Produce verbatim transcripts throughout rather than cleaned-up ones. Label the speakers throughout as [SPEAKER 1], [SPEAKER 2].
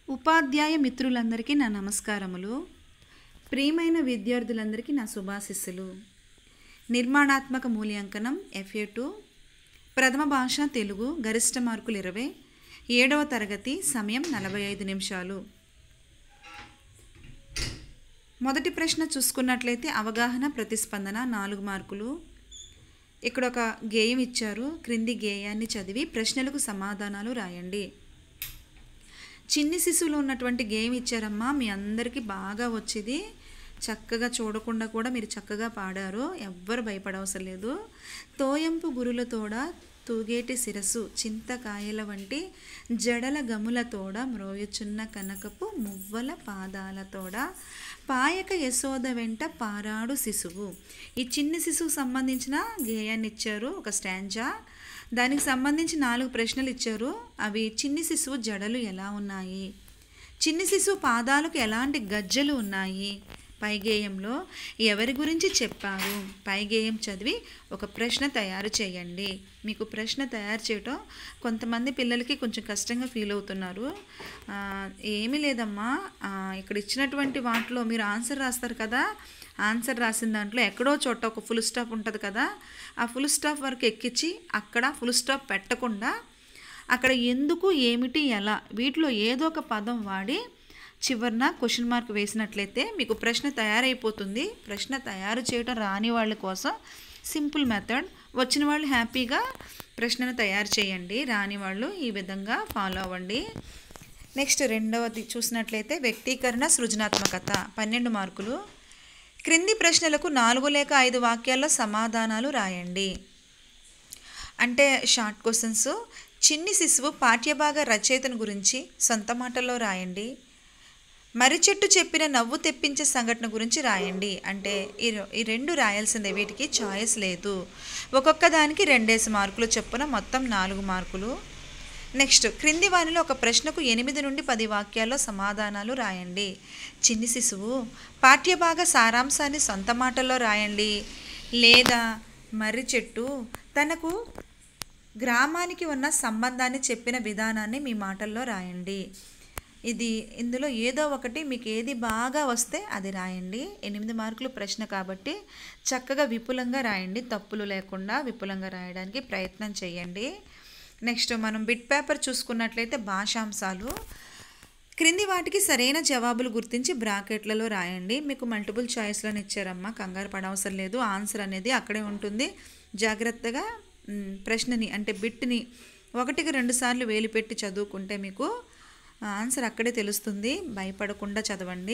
[SPEAKER 1] ఉపాధ్యాయ మిత్రులందరికీ నా నమస్కారములు. ప్రియమైన విద్యార్థులందరికీ నా శుభాశిస్సులు. నిర్మాణాత్మక మూల్యాంకనం ఎఫ్ఏ టూ, ప్రథమ భాష తెలుగు, గరిష్ట మార్కులు ఇరవై, ఏడవ తరగతి, సమయం నలభై ఐదు నిమిషాలు. మొదటి ప్రశ్న చూసుకున్నట్లయితే అవగాహన ప్రతిస్పందన నాలుగు మార్కులు. ఇక్కడ ఒక గేయం ఇచ్చారు. క్రింది గేయాన్ని చదివి ప్రశ్నలకు సమాధానాలు రాయండి. చిన్ని శిశువులో ఉన్నటువంటి గేమ్ ఇచ్చారమ్మా, మీ అందరికీ బాగా వచ్చేది. చక్కగా చూడకుండా కూడా మీరు చక్కగా పాడారు, ఎవ్వరు భయపడవసరం లేదు. తోయంపు గురులతోడ తూగేటి శిరస్సు, చింతకాయల వంటి జడల గములతోడ మ్రోయుచున్న కనకపు మువ్వల పాదాలతోడ పాయక యశోద వెంట పారాడు శిశువు. ఈ చిన్ని శిశువుకు సంబంధించిన గేయాన్ని ఇచ్చారు, ఒక స్టాంజా. దానికి సంబంధించి నాలుగు ప్రశ్నలు ఇచ్చారు. అవి చిన్ని శిశువు జడలు ఎలా ఉన్నాయి, చిన్ని శిశువు పాదాలకు ఎలాంటి గజ్జలు ఉన్నాయి, పైగేయంలో ఎవరి గురించి చెప్పారు, పైగేయం చదివి ఒక ప్రశ్న తయారు చేయండి. మీకు ప్రశ్న తయారు చేయటం కొంతమంది పిల్లలకి కొంచెం కష్టంగా ఫీల్ అవుతున్నారు. ఏమీ లేదమ్మా, ఇక్కడ ఇచ్చినటువంటి వాటిలో మీరు ఆన్సర్ రాస్తారు కదా, ఆన్సర్ రాసిన దాంట్లో ఎక్కడో చోట ఒక ఫుల్ స్టాప్ ఉంటుంది కదా, ఆ ఫుల్ స్టాప్ వరకు ఎక్కించి అక్కడ ఫుల్ స్టాప్ పెట్టకుండా అక్కడ ఎందుకు, ఏమిటి, ఎలా, వీటిలో ఏదో ఒక పదం వాడి చివరిన క్వశ్చన్ మార్క్ వేసినట్లయితే మీకు ప్రశ్న తయారైపోతుంది. ప్రశ్న తయారు చేయడం రాని వాళ్ళ కోసం సింపుల్ మెథడ్, వచ్చిన వాళ్ళు హ్యాపీగా ప్రశ్నను తయారు చేయండి, రాని వాళ్ళు ఈ విధంగా ఫాలో అవ్వండి. నెక్స్ట్ రెండవది చూసినట్లయితే వ్యక్తీకరణ సృజనాత్మకత పన్నెండు మార్కులు. క్రింది ప్రశ్నలకు నాలుగు లేక ఐదు వాక్యాల్లో సమాధానాలు రాయండి. అంటే షార్ట్ క్వశ్చన్స్. చిన్ని శిశువు పాఠ్యభాగ రచయితను గురించి సొంత మాటల్లో రాయండి. మర్రి చెట్టు చెప్పిన నవ్వు తెప్పించే సంఘటన గురించి రాయండి. అంటే ఈ ఈ రెండు రాయాల్సిందే, వీటికి చాయిస్ లేదు. ఒక్కొక్క దానికి రెండేసి మార్కులు చొప్పున మొత్తం నాలుగు మార్కులు. నెక్స్ట్ క్రింది వానిలో ఒక ప్రశ్నకు ఎనిమిది నుండి పది వాక్యాల్లో సమాధానాలు రాయండి. చిన్ని శిశువు పాఠ్యభాగ సారాంశాన్ని సొంత మాటల్లో రాయండి. లేదా మర్రి చెట్టు తనకు గ్రామానికి ఉన్న సంబంధాన్ని చెప్పిన విధానాన్ని మీ మాటల్లో రాయండి. ఇది ఇందులో ఏదో ఒకటి మీకు ఏది బాగా వస్తే అది రాయండి. ఎనిమిది మార్కులు ప్రశ్న కాబట్టి చక్కగా విపులంగా రాయండి, తప్పులు లేకుండా విపులంగా రాయడానికి ప్రయత్నం చేయండి. నెక్స్ట్ మనం బిట్ పేపర్ చూసుకున్నట్లయితే భాషాంశాలు. క్రింది వాటికి సరైన జవాబులు గుర్తించి బ్రాకెట్లలో రాయండి. మీకు మల్టిపుల్ చాయిస్లను ఇచ్చారమ్మా, కంగారు పడవసరం లేదు. ఆన్సర్ అనేది అక్కడే ఉంటుంది. జాగ్రత్తగా ప్రశ్నని అంటే బిట్ని ఒకటికి రెండు సార్లు వేలు పెట్టి చదువుకుంటే మీకు ఆన్సర్ అక్కడే తెలుస్తుంది. భయపడకుండా చదవండి.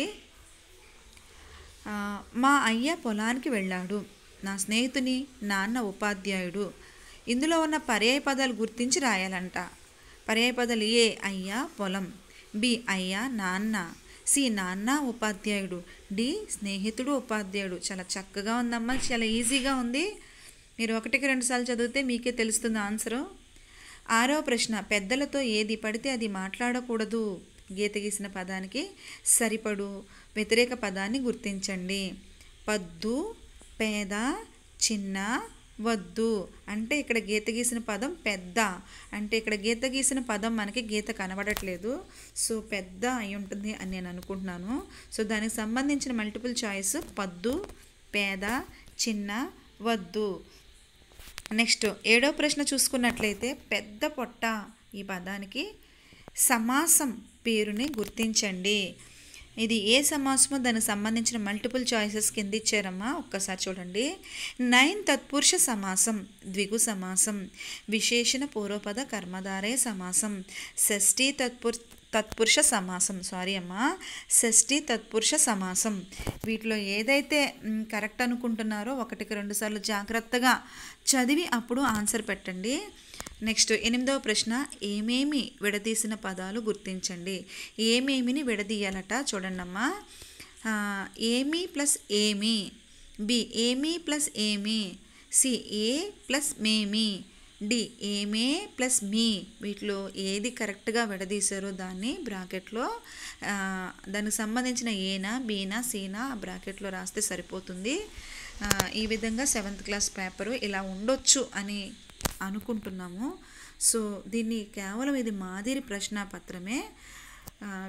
[SPEAKER 1] మా అయ్య పొలానికి వెళ్ళాడు. నా స్నేహితుని నాన్న ఉపాధ్యాయుడు. ఇందులో ఉన్న పర్యాయ పదాలు గుర్తించి రాయాలంట. పర్యాయ పదాలు: ఏ అయ్య పొలం, బి అయ్య నాన్న, సి నాన్న ఉపాధ్యాయుడు, డి స్నేహితుడు ఉపాధ్యాయుడు. చాలా చక్కగా ఉందమ్మా, చాలా ఈజీగా ఉంది. మీరు ఒకటికి రెండు సార్లు చదివితే మీకే తెలుస్తుంది ఆన్సరు. ఆరవ ప్రశ్న: పెద్దలతో ఏది పడితే అది మాట్లాడకూడదు. గీత గీసిన పదానికి సరిపడు వ్యతిరేక పదాన్ని గుర్తించండి. పద్దు, పేద, చిన్న, వద్దు. అంటే ఇక్కడ గీత గీసిన పదం పెద్ద, అంటే ఇక్కడ గీత గీసిన పదం మనకి గీత కనబడట్లేదు, సో పెద్ద అయి ఉంటుంది అని నేను అనుకుంటున్నాను. సో దానికి సంబంధించిన మల్టిపుల్ చాయిస్ పద్దు, పేద, చిన్న, వద్దు. నెక్స్ట్ ఏడో ప్రశ్న చూసుకున్నట్లయితే పెద్ద పొట్ట ఈ పదానికి సమాసం పేరుని గుర్తించండి. ఇది ఏ సమాసమో దానికి సంబంధించిన మల్టిపుల్ చాయిసెస్ కింద ఇచ్చారమ్మా, ఒక్కసారి చూడండి. నైన్ తత్పురుష సమాసం, ద్విగు సమాసం, విశేషణ పూర్వపద కర్మధారయ సమాసం, షష్ఠీ తత్పుర్ తత్పురుష సమాసం సారీ అమ్మా షష్ఠీ తత్పురుష సమాసం. వీటిలో ఏదైతే కరెక్ట్ అనుకుంటున్నారో ఒకటికి రెండు సార్లు జాగ్రత్తగా చదివి అప్పుడు ఆన్సర్ పెట్టండి. నెక్స్ట్ ఎనిమిదవ ప్రశ్న: ఏమేమి విడదీసిన పదాలు గుర్తించండి. ఏమేమిని విడదీయాలట చూడండమ్మా. ఏమి ప్లస్ ఏమి, బి ఏమి ప్లస్ ఏమి, సి ఏ ప్లస్ మేమి, డి ఏమే ప్లస్ మీ. వీటిలో ఏది కరెక్ట్గా విడదీశారో దాన్ని బ్రాకెట్లో దానికి సంబంధించిన ఏనా బీనా సీనా బ్రాకెట్లో రాస్తే సరిపోతుంది. ఈ విధంగా సెవెంత్ క్లాస్ పేపరు ఇలా ఉండొచ్చు అని అనుకుంటున్నాము. సో దీన్ని కేవలం ఇది మాదిరి ప్రశ్నాపత్రమే.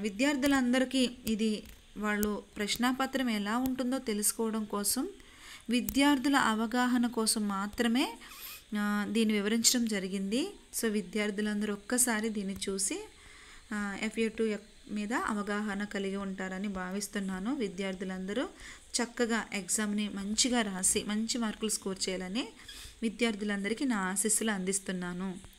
[SPEAKER 1] విద్యార్థులందరికీ ఇది వాళ్ళు ప్రశ్నాపత్రం ఎలా ఉంటుందో తెలుసుకోవడం కోసం, విద్యార్థుల అవగాహన కోసం మాత్రమే దీన్ని వివరించడం జరిగింది. సో విద్యార్థులందరూ ఒక్కసారి దీన్ని చూసి ఎఫ్ఏ టూ మీద అవగాహన కలిగి ఉంటారని భావిస్తున్నాను. విద్యార్థులందరూ చక్కగా ఎగ్జామ్ని మంచిగా రాసి మంచి మార్కులు స్కోర్ చేయాలని విద్యార్థులందరికీ నా ఆశీస్సులు అందిస్తున్నాను.